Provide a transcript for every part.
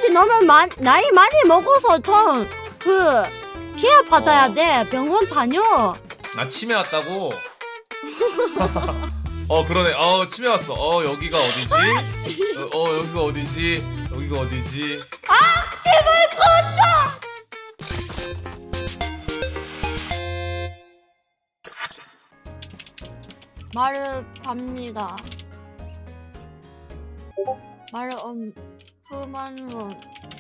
아저씨 너무 나이 많이 먹어서 좀 케어 받아야 돼. 병원 다녀. 나 치매 왔다고? 그러네. 치매 왔어. 여기가 어디지? 여기가 어디지? 여기가 어디지? 제발 꺼져. 말을 갑니다. 말을 9만 원.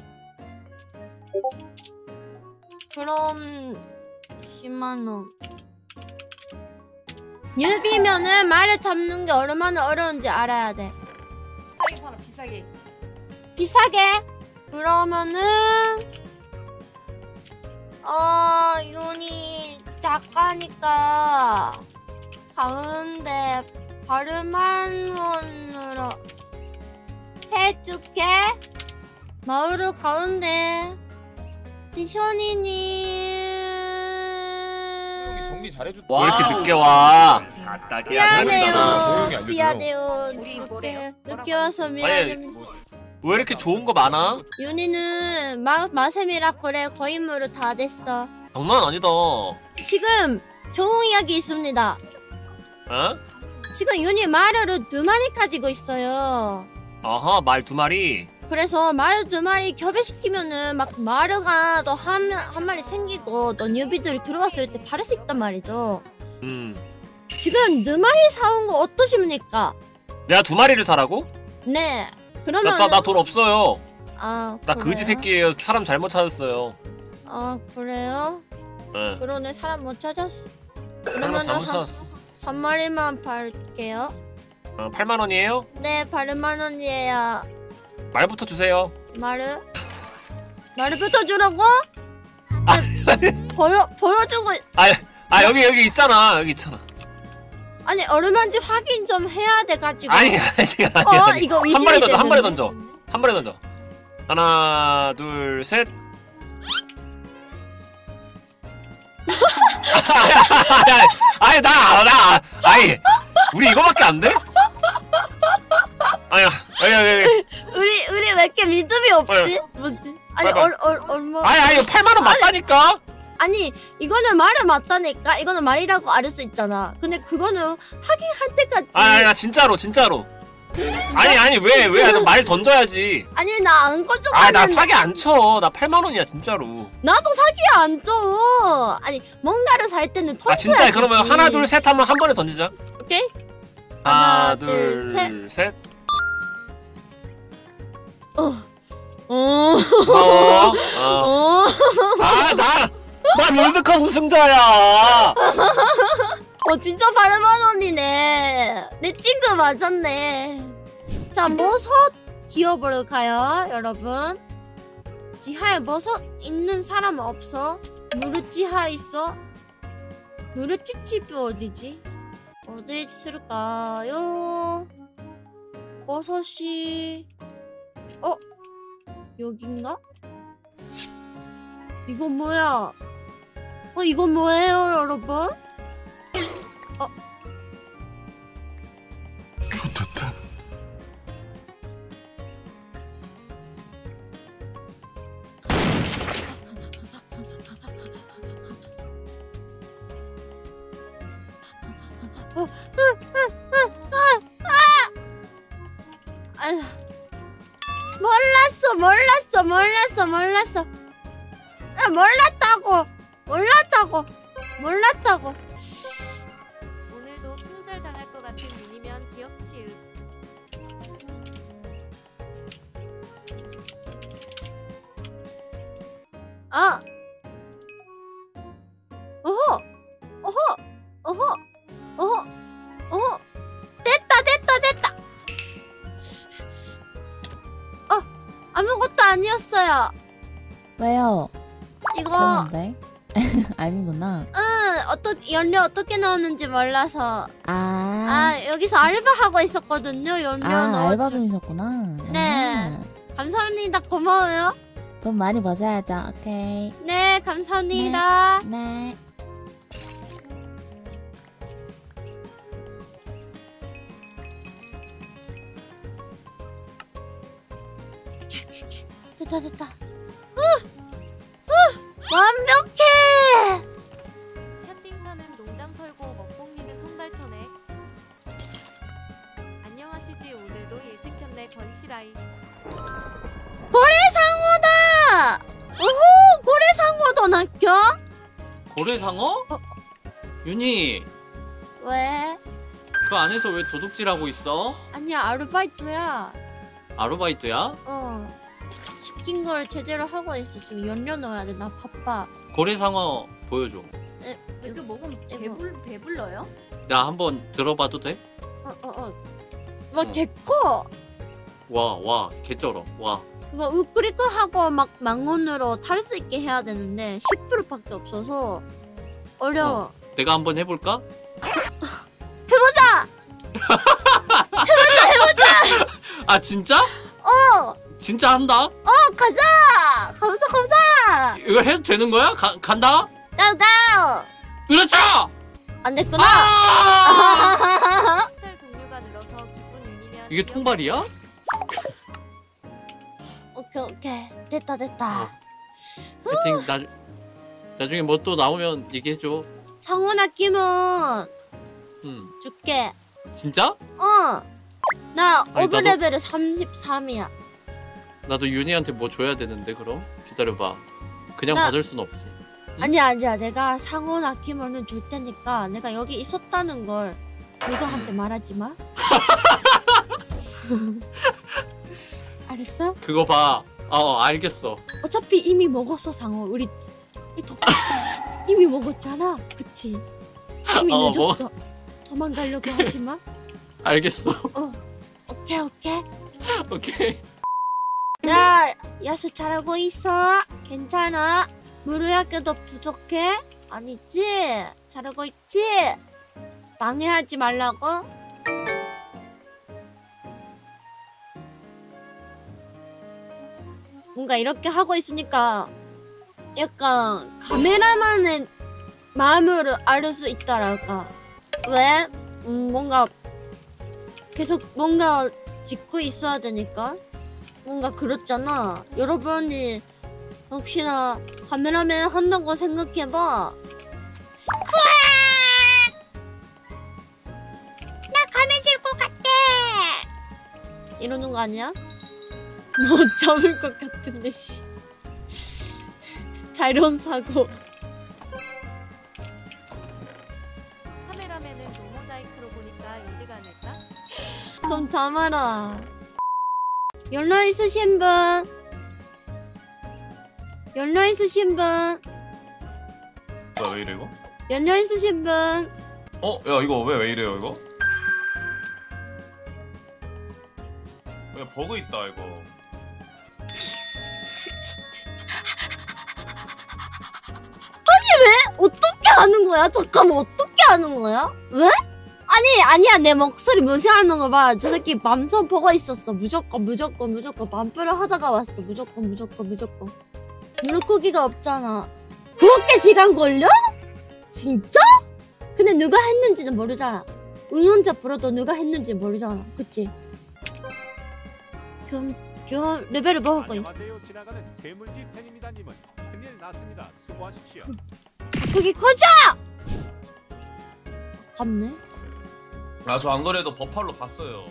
그럼 10만 원. 뉴비면은 말을 잡는 게 얼마나 어려운지 알아야 돼. 비싸게 팔아, 비싸게. 비싸게? 그러면은 윤이 작가니까 가운데 8만 원으로 해줄게. 마을로 가운데 비션이님 정리 잘해줬다. 왜 이렇게 늦게 와? 미안해요. 미안해요. 우리 뭐래요? 늦게 와서 아니 미안해요. 왜 이렇게 좋은 거 많아? 윤희는 마셈이라 그래. 거인물로 다 됐어. 장난 아니다. 지금 좋은 이야기 있습니다. 어? 지금 윤희 마르를 2마리 가지고 있어요. 아하, 말 2마리. 그래서 마르 2마리 교배시키면은 막 마르가 또 한 마리 생기고 또 뉴비들이 들어갔을 때 바를 수 있단 말이죠. 지금 2마리 사온 거 어떠십니까? 내가 2마리를 사라고? 네. 그러면 나 돈 없어요. 나 나 그지 새끼예요. 사람 잘못 찾았어요. 그래요? 네. 그러네. 사람 못 찾았어. 사람 그러면 잘못 찾았어. 한 마리만 팔게요. 8만 원이에요? 네, 8만 원이에요. 말부터 주세요. 말부터 주라고? 보여주고. 여기 있잖아. 여기 있잖아. 아니 얼마인지 확인 좀 해야 돼 가지고. 아니. 이거 한 마리 던져. 되는데? 한 마리 던져. 하나, 둘, 셋. 아니 우리 이거밖에 안 돼? 아니 우리 왜 이렇게 믿음이 없지? 뭐지? 아니 얼마? 아니 8만 원 맞다니까. 아니 이거는 말이 맞다니까. 이거는 말이라고 알 수 있잖아. 근데 그거는 확인할 때까지. 나 진짜로. 아니 왜 말 던져야지. 아니 나 안 가져갔는데. 나 사기 안 쳐. 나 8만 원이야 진짜로. 나도 사기 안 쳐. 아니 뭔가를 살 때는 던져야지. 진짜 그러면 하나 둘 셋 하면 한 번에 던지자. 오케이. 하나 둘 셋. 고마워. 나 롤드컵 우승자야. 진짜 8만 원이네. 내 친구 맞았네. 자, 버섯 기어보러 가요, 여러분. 지하에 버섯 있는 사람 없어? 누르지하 있어? 누르티집이 어디지? 어디 있을까요? 버섯이 여긴가? 이건 뭐야? 이건 뭐예요, 여러분? 좋다. 몰랐어. 몰랐다고. 오늘도 충살당할 것 같은 눈이면 기억 치읍. 됐다. 아무것도 아니었어요. 왜요? 이거 그런데? 아니구나. 연료 어떻게 넣었는지 몰라서. 여기서 알바하고 있었거든요. 연료 넣어. 알바 중이셨구나. 네. 감사합니다. 고마워요. 돈 많이 버셔야죠. 오케이. 네, 감사합니다. 네. 됐다. 완벽해. 혀띵가는 농장 털고 먹봉리는 통발터네. 안녕하시지. 오늘도 일찍 켰네 건시라이. 고래상어다. 오호, 고래상어도 낚여? 고래상어? 윤희 왜? 그 안에서 왜 도둑질하고 있어? 아니야, 아르바이트야. 아르바이트야? 시킨 걸 제대로 하고 있어. 지금 연료 넣어야 돼. 나 바빠. 고래상어 보여줘. 이거 먹으면 이거. 배불러요? 나 한번 들어봐도 돼? 와, 개커. 와 개쩔어. 와 이거 우크리크 하고 막 망원으로 탈 수 있게 해야 되는데 10%밖에 없어서 어려워. 내가 한번 해볼까? 해보자. 아 진짜? 진짜 한다? 가자. 가보자. 이거 해도 되는 거야? 간다? 가고. 그렇죠! 안 됐구나. 살 동료가 늘어서 기쁜 윤이면 이게 통발이야? 오케이. 됐다. 하여튼 나중에 뭐 또 나오면 얘기해줘. 상어나 끼면 줄게. 진짜? 나 아니, 오브 나도- 레벨은 33이야. 나도 윤희한테 뭐 줘야 되는데 그럼? 기다려봐. 그냥 나- 받을 순 없지. 아니야. 내가 상어나 끼면은 줄 테니까 내가 여기 있었다는 걸 누구한테 말하지 마. 알았어? 그거 봐. 알겠어. 어차피 이미 먹었어 상어. 우리 이미 먹었잖아. 그치? 이미 늦었어. 도망가려고 하지 마. 알겠어. 오케이. 오케이. 야, 야수 잘하고 있어. 괜찮아. 무료학교도 부족해? 아니지? 잘하고 있지? 방해하지 말라고? 뭔가 이렇게 하고 있으니까 약간 카메라만의 마음을 알 수 있더랄까. 왜? 뭔가 계속 뭔가 짓고 있어야 되니까 뭔가 그렇잖아. 여러분이 혹시나 카메라맨 한다고 생각해봐. 나 감해질 것 같아. 이러는 거 아니야? 못 잡을 것 같은데 씨. 자연 사고. 카메라맨은 노모자이크로 보니까 이득 아닐까? 좀 참아라. 연락 있으신 분? 연락 있으신 분? 왜 이래 이거? 연락 있으신 분? 야 이거 왜 이래요 이거? 야 버그 있다 이거. 어떻게 하는 거야? 잠깐만, 어떻게 하는 거야? 왜? 아니야. 내 목소리 무시하는 거 봐. 저 새끼 맘선 보고 있었어. 무조건 맘프를 하다가 왔어. 무조건. 물고기가 없잖아. 그렇게 시간 걸려? 진짜? 근데 누가 했는지는 모르잖아. 응원자 불어도 누가 했는지 모르잖아. 그치? 그럼 레벨을 뭐 하고 있어? 안녕하세요. 지나가는 괴물지 팬입니다님은 큰일 났습니다. 수고하십시오. 거기 커져! 아깝네. 저 안 그래도 버팔로 봤어요.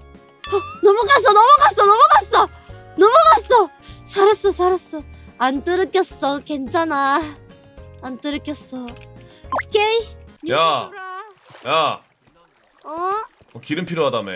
넘어갔어. 살았어. 안 뚫렸어. 괜찮아. 안 뚫렸어. 오케이. 야 어? 기름 필요하다며.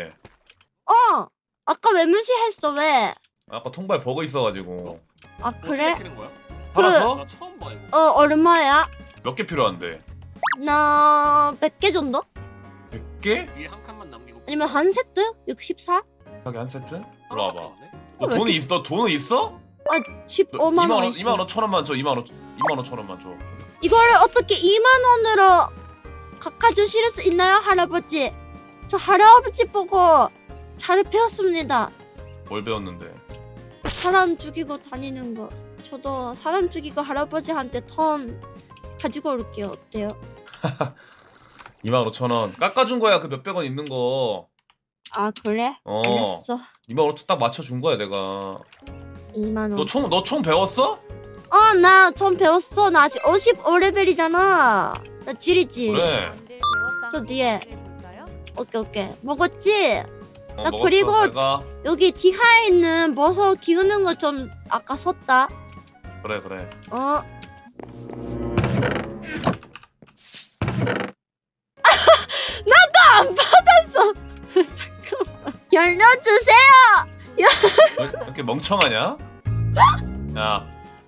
아까 왜 무시했어? 왜? 아까 통발 버그 있어가지고. 아 그래? 어떻게 키는 거야? 팔아서? 나 처음 봐 이거. 얼마야? 몇 개 필요한데? 나 100개 정도? 100개? 위에 한 칸만 남기고. 아니면 한 세트? 64? 하게 한 세트? 하나밖에 들어와봐. 없네. 너 왜 돈이 있어? 너 돈은 있어? 15만 원 있어. 2만 5천 원만 줘. 2만 5천 원만 줘. 이걸 어떻게 2만 원으로 깎아주실 수 있나요, 할아버지? 저 할아버지 보고 잘 배웠습니다. 뭘 배웠는데? 사람 죽이고 다니는 거. 저도 사람 죽이고 할아버지한테 턴 가지고 올게요. 어때요? 2만 5천 원. 깎아준 거야 그 몇백 원 있는 거. 아 그래? 알았어. 2만 5천 딱 맞춰준 거야 내가. 2만 원. 너 총 배웠어? 나 좀 배웠어. 나 아직 55레벨이잖아. 나 지리지. 그래. 저 뒤에. 오케이. 먹었지? 나 먹었어. 그리고 내가. 여기 지하에 있는 버섯 기우는 거 좀 아까 썼다. 그래. 나도 안 받았어. 잠깐만. 열려주세요. 왜 이렇게 멍청하냐? 야.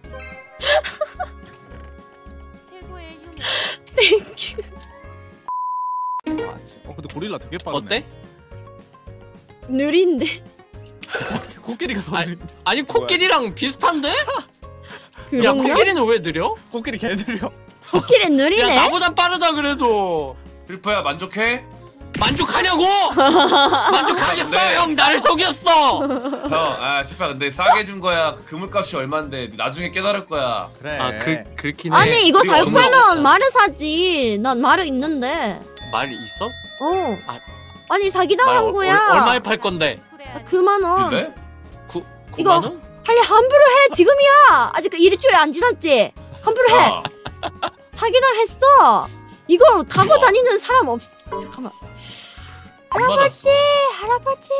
최고의 휴면. 땡큐. 근데 고릴라 되게 빠르네. 어때? 느린데. 코끼리가 더 느린. 아니 코끼리랑 비슷한데? 야 그런가? 코끼리는 왜 느려? 코끼리 개 느려. 코끼리 야 느리네. 나보단 빠르다 그래도. 필포야 만족해? 만족하냐고? 만족하겠어 네. 형 나를 속였어. 형, 실파 근데 싸게 준 거야. 그 그물값이 얼만데 나중에 깨달을 거야. 그래. 그렇긴 해. 아니 이거 그리고 살 엄마가 거면 없어. 말을 사지. 난 말이 있는데. 말 있어? 아. 아니 사기당한 말 거야. 얼마에 팔 건데? 9만 원. 근데? 9만 이거- 원? 빨리 함부로 해. 지금이야. 아직 일주일이 안 지났지. 함부로 해. 야, 사기당했어. 이거 타고 우와. 다니는 사람 없. 잠깐만. 안 받았어. 할아버지.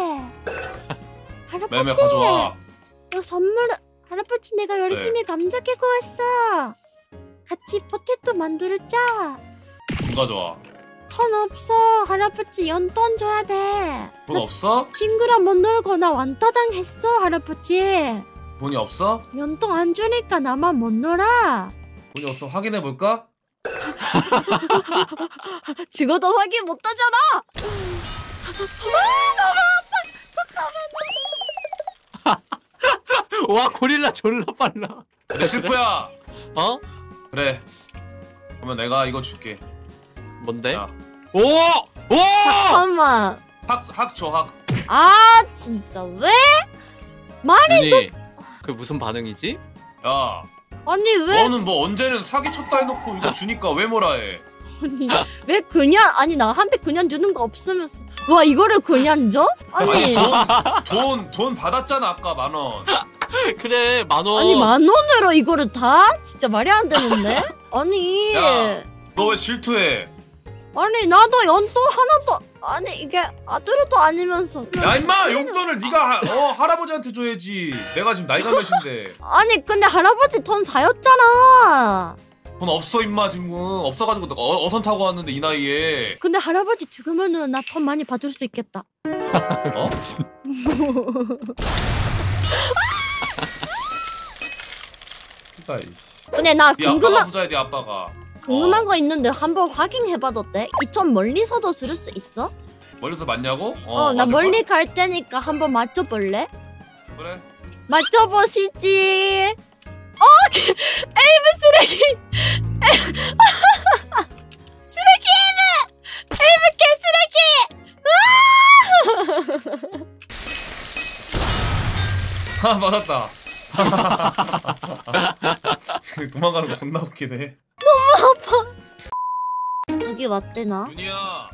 매매 할아버지. 가져와. 이거 선물. 할아버지 내가 열심히 감자 캐고 왔어. 같이 포테토 만들자. 돈 가져와. 돈 없어. 할아버지 연돈 줘야 돼. 돈 없어? 친구랑 못 놀고 나 완따당했어 할아버지. 돈이 없어? 연돈 안 주니까 나만 못 놀아. 돈이 없어. 확인해 볼까? 죽어도 확인 못 하잖아. 와 고릴라 졸라 빨라. 근데 실포야. 어? 그래. 그러면 내가 이거 줄게. 뭔데? 야. 오! 오! 잠깐만. 학 줘, 학. 아 진짜 왜? 말이 윤희 그 무슨 반응이지? 야, 아니 왜? 너는 뭐 언제는 사기 쳤다 해놓고 이거 주니까 왜 뭐라 해? 아니 왜 그냥 아니 나한테 그냥 주는 거 없으면서 와 이거를 그냥 줘? 아니 돈 받았잖아 아까 10,000원. 그래 10,000원. 아니 10,000원으로 이거를 다? 진짜 말이 안 되는데? 아니 야. 너 왜 질투해? 아니 나도 연돈 하나도 아니 이게 아들도 아니면서 야 임마 용돈을 네가 할아버지한테 줘야지. 내가 지금 나이가 몇인데. 아니 근데 할아버지 돈 사였잖아. 돈 없어 임마 지금 없어가지고 어선 타고 왔는데 이 나이에. 근데 할아버지 죽으면은 나 돈 많이 받을 수 있겠다. 어? 근데 나 네 아빠가 궁금한 부자야 네 아빠가. 거 있는데 한번 확인해봐도 돼? 이 좀 멀리서도 쓸 수 있어? 멀리서 맞냐고? 나 맞을걸? 멀리 갈 테니까 한번 맞춰볼래? 그래. 맞춰보시지. 에이브 쓰레기. 쓰레기 에이브 개쓰레기. 맞았다. 도망가는 거 존나 웃기네. 여기 왔대나? 윤희야.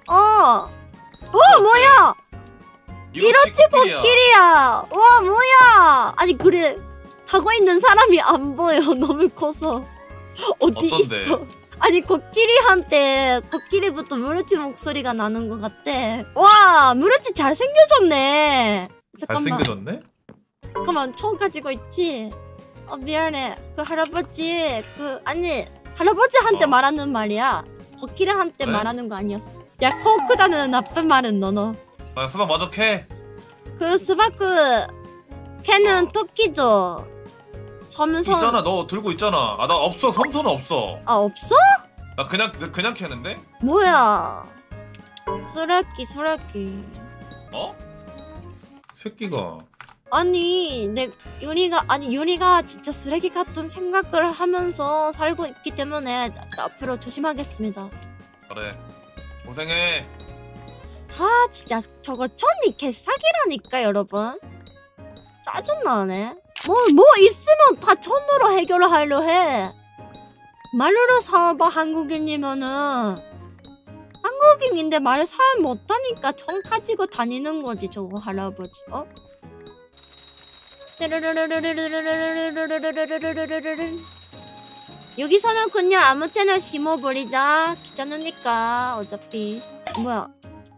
뭐야? 이렇지 코끼리야. 코끼리야. 와 뭐야? 아니 그래 타고 있는 사람이 안 보여. 너무 커서 어디 어떤데? 있어? 아니 코끼리부터 무르치 목소리가 나는 것 같아. 와 무르치 잘생겨졌네. 잘생겨졌네? 잠깐만 총 가지고 있지? 미안해. 그 할아버지 아니 할아버지한테 말하는 말이야. 코끼리한테 그래? 말하는 거 아니었어. 야 코크다는 나쁜 말은 너너. 아 수박 마저 캐. 그 스바크 걔는 토끼죠. 섬선 있잖아 너 들고 있잖아. 아 나 없어. 섬손은 없어. 아 없어? 나 그냥 캐는데? 뭐야? 쓰레기. 어? 새끼가. 아니 윤희가 진짜 쓰레기 같은 생각을 하면서 살고 있기 때문에 앞으로 조심하겠습니다. 그래. 고생해. 아 진짜 저거 천이 개사기라니까 여러분. 짜증나네. 뭐 있으면 다 천으로 해결을 하려 해. 말로 사봐. 한국인이면은 한국인인데 말을 잘 못하니까 천 가지고 다니는 거지 저거 할아버지. 여기서는 그냥 아무 때나 심어버리자. 귀찮으니까 어차피. 뭐야?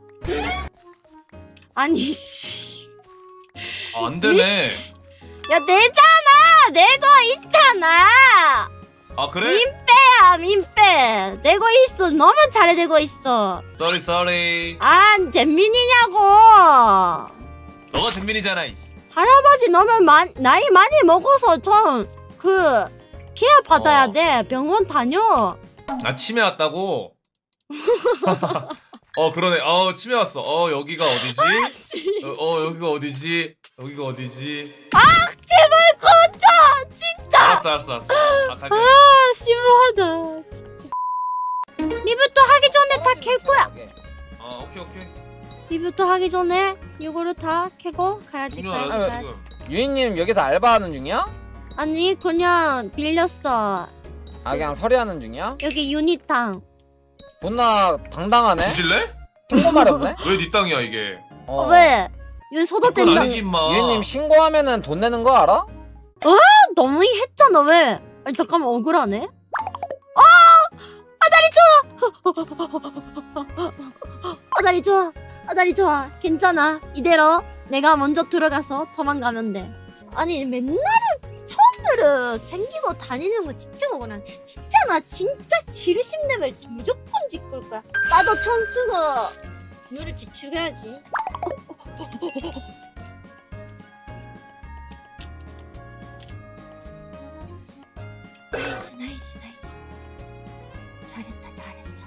아니 씨. 아, 안 되네. 야 내잖아. 내 거 있잖아. 아 그래? 민빼야 민빼. 내 거 있어. 너무 잘해내고 있어. sorry. 아 잼민이냐고. 너가 잼민이잖아. 할아버지 너무 나이 많이 먹어서 좀 케어 받아야 돼. 병원 다녀. 나 치매 왔다고? 그러네. 치매 왔어. 여기가 어디지? 여기가 어디지? 여기가 어디지? 제발 꺼져 진짜. 알았어. 갈게. 심하다 진짜. 리부터 하기 전에 다 캘 거야. 오케이. 리부터 하기 전에 이거를 다 캐고 가야지. 유인님 여기서 알바하는 중이야? 아니 그냥 빌렸어. 그냥 서리하는 중이야? 여기 유니탕. 존나 당당하네? 뒤질래? 신고 마렵네? 왜 네 땅이야 이게? 왜? 여기 서도 그건 된다. 아니지 임마. 유인님 신고하면은 돈 내는 거 알아? 너무 했잖아 왜? 아니 잠깐만 억울하네. 다리 좋아. 괜찮아. 이대로 내가 먼저 들어가서 도망가면 돼. 아니 맨날은 천으로 챙기고 다니는 거 진짜 억울하네. 진짜 나 진짜 지르심 레벨 무조건 지킬 거야. 나도 천 쓰고 너를 죽여야지. 나이스. 잘했어.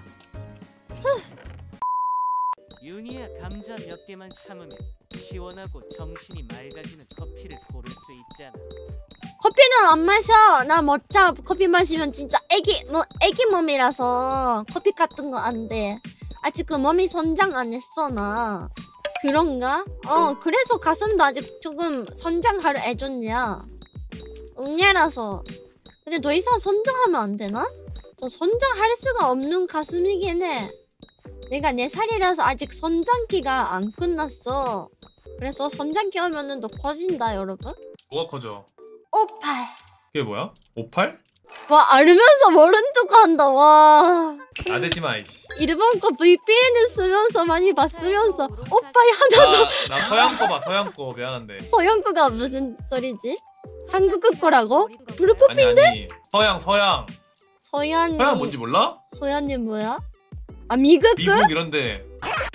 윤희야 감자 몇 개만 참으면 시원하고 정신이 맑아지는 커피를 고를 수 있잖아. 커피는 안 마셔. 나 멋져. 커피 마시면 진짜 애기 몸이라서 커피 같은 거 안 돼. 아직 그 몸이 선장 안 했어 나. 그런가? 그래서 가슴도 아직 조금 선장하려 애줬냐. 응애라서. 근데 더 이상 선장하면 안 되나? 저 선장할 수가 없는 가슴이긴 해. 내가 4살이라서 아직 선장기가 안 끝났어. 그래서 선장기 오면은 더 커진다 여러분. 뭐가 커져? 58. 그게 뭐야? 58? 와 알면서 모른 척한다. 와 나대지마 이씨. 일본 거 VPN 쓰면서 많이 봤으면서 오빠이 하나도 나 서양 거 봐. 서양 거 미안한데. 서양 거가 무슨 소리지? 한국 거라고? 불법인데? 아니 서양 서양이 서양 뭔지 몰라? 서양이 뭐야? 아 미국 거? 미국 이런데.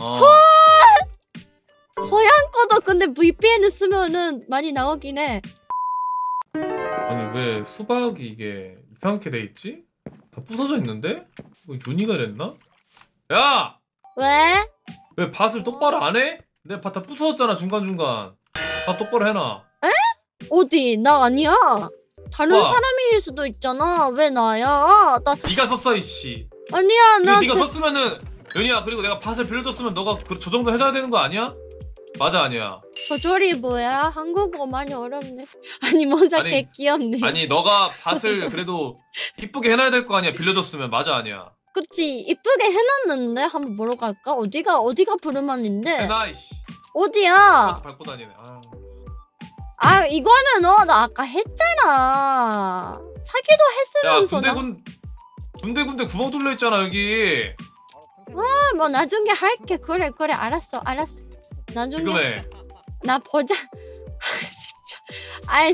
서양 거도 근데 VPN 쓰면은 많이 나오긴 해. 아니 왜 수박이 이게 이상하게 돼 있지? 다 부서져 있는데? 이거 윤희가 됐나? 야! 왜? 왜 밭을 똑바로 안 해? 내 밭 다 부서졌잖아 중간중간. 밭 똑바로 해놔. 어디? 나 아니야. 다른 와. 사람일 수도 있잖아. 왜 나야? 나 네가 썼어 이씨. 아니야. 근데 나 네가 썼으면은 윤희야 그리고 내가 밭을 빌려줬으면 너가 저 정도 해줘야 되는 거 아니야? 맞아 아니야? 조절이 뭐야? 한국어 많이 어렵네. 아니 모자 아니, 개 귀엽네. 아니 너가 밭을 그래도 이쁘게 해놔야 될 거 아니야 빌려줬으면. 맞아 아니야? 그치 이쁘게 해놨는데 한번 보러 갈까? 어디가 부르만인데? 해놔 이씨. 어디야? 밭 밟고 다니네. 아 이거는 나 아까 했잖아. 사기도 야 했으면서 나. 군데 구멍 뚫려 있잖아 여기. 뭐 나중에 할게. 그래 알았어. 나중에 지금 해. 나 보자. 진짜. 아이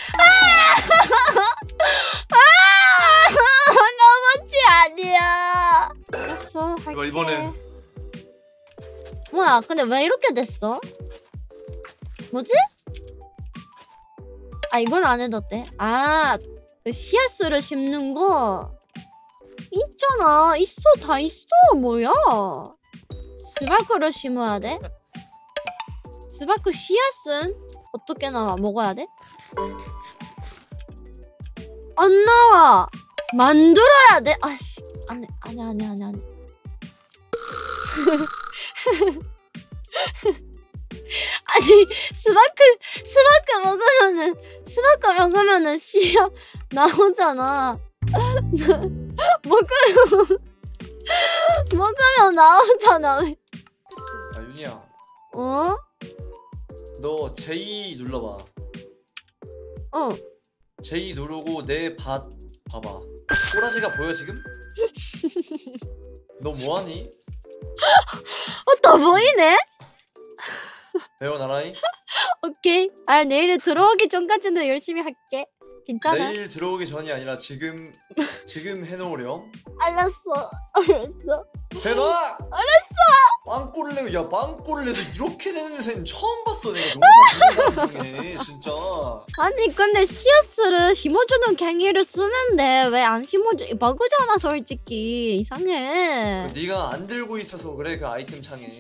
너무치 아니야. 알았어 할게. 이번엔. 뭐야 근데 왜 이렇게 됐어? 뭐지? 아 이건 안 해도 돼. 그 씨앗으로 심는 거 있잖아. 다 있어. 뭐야? 수박으로 심어야 돼? 수박 그 씨앗은 어떻게 나와? 먹어야 돼? 안 나와. 만들어야 돼. 아씨 안해. 아니 수박 먹으면은 씨앗 나오잖아. 먹으면 나오잖아. 윤희야 어? 너 J 눌러봐. 어. J 누르고 내 밭 봐봐. 꼬라지가 보여 지금? 너 뭐하니? 더 보이네? 배워 나라이? 오케이. 아 내일 들어오기 전까지는 열심히 할게. 괜찮아? 내일 들어오기 전이 아니라 지금 해놓으렴. 알았어. 해놔! 알았어. 빵꼬를 내고 야 빵꼬를 내서 이렇게 내는 새는 처음 봤어 내가 농사 짓는 사람 중에 진짜. 아니 근데 씨앗을 심어주는 갱이를 쓰는데 왜 안 심어줘? 버그잖아 솔직히. 이상해. 네가 안 들고 있어서 그래 그 아이템 창에.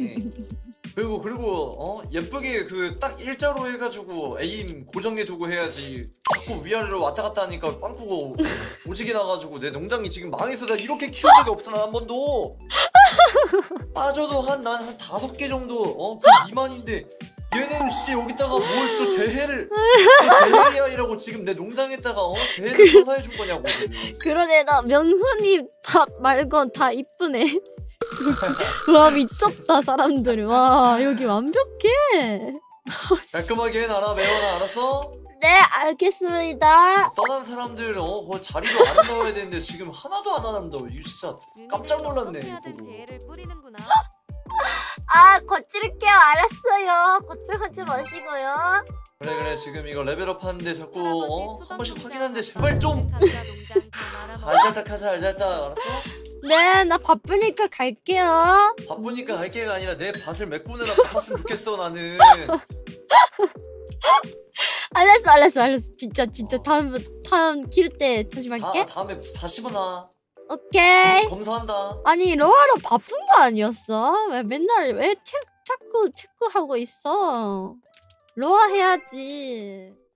그리고 예쁘게 그 딱 일자로 해가지고 에임 고정해두고 해야지. 자꾸 위아래로 왔다 갔다 하니까 빵꾸가 오지게 나가지고 내 농장이 지금 망해서 나 이렇게 키운 적이 없어 난 한 번도. 빠져도 난 한 5개 정도 그 미만인데 얘는 씨 여기다가 뭘 또 재해를 재해야이라고 지금 내 농장에다가 재해를 선사해줄 거냐고. 그러네. 나 명훈이 밥 말곤 다 이쁘네. 와 미쳤다 사람들이. 와 여기 완벽해. 깔끔하게 해놔라 매워나 알았어? 네 알겠습니다. 떠난 사람들 거의 자리도 아름다워야 되는데 지금 하나도 안 아름다워. 이거 진짜 깜짝 놀랐네. 어떻게 하든 이거. 재해를 뿌리는구나. 아 거칠게요. 알았어요. 거칠하지 마시고요. 그래 지금 이거 레벨업 하는데 자꾸 할아버지 한 번씩 수박 확인하는데 농장 제발 좀 감자 농장 다 말아먹어. 알잘딱 하자 알잘딱 알았어? 네 나 바쁘니까 갈게요. 바쁘니까 갈 게가 아니라 내 밭을 메꾸느라 바빴으면 좋겠어 나는. 알았어. 진짜 다음 킬 때 조심할게. 다음에 다시 보나. 오케이. 검사한다. 아니 로아로 바쁜 거 아니었어? 왜 맨날 왜 자꾸 체크하고 있어? 로아 해야지.